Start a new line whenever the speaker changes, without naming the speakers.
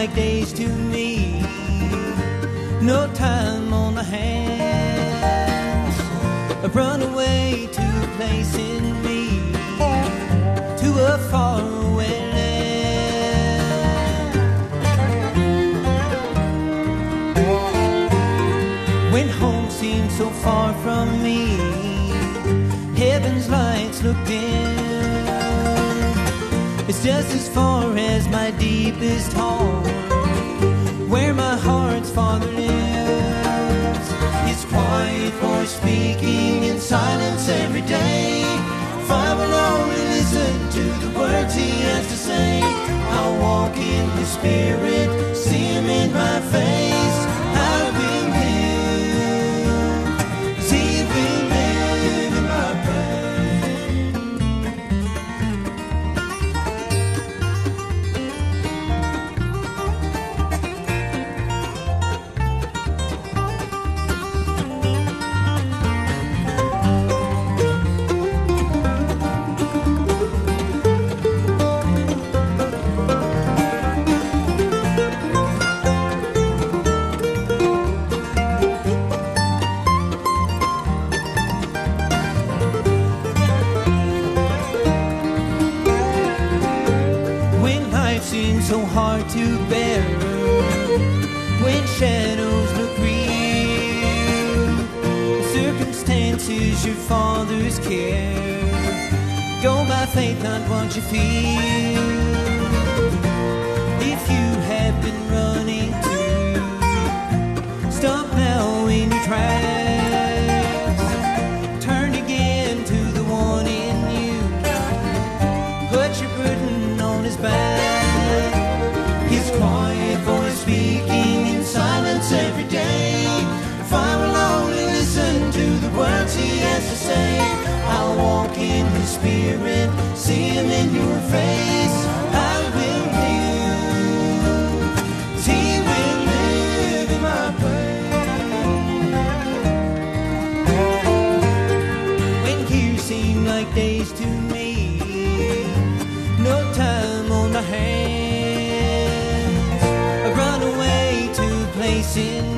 like days to me. No time on the hands. I've run away to a place in me, to a faraway land. When home seemed so far from me, heaven's lights look dim. It's just as far as my deepest heart, where my heart's Father lives. His quiet voice speaking in silence every day. If I will only listen to the words He has to say, I'll walk in His Spirit, see Him in my face. I will live, 'cause He will live in my seems so hard to bear, when shadows look real, circumstances your Father's care. Go by faith, not what you feel. If you have been running to, stop now in your tracks. Turn again to the one in you. Put your burden on His back. His quiet voice speaking in silence every day. If I will only listen to the words He has to say, I'll walk in His Spirit, see Him in your face. I will live, 'cause He will live in my place. When years seem like days to me, no time on the hands. I run away to a place in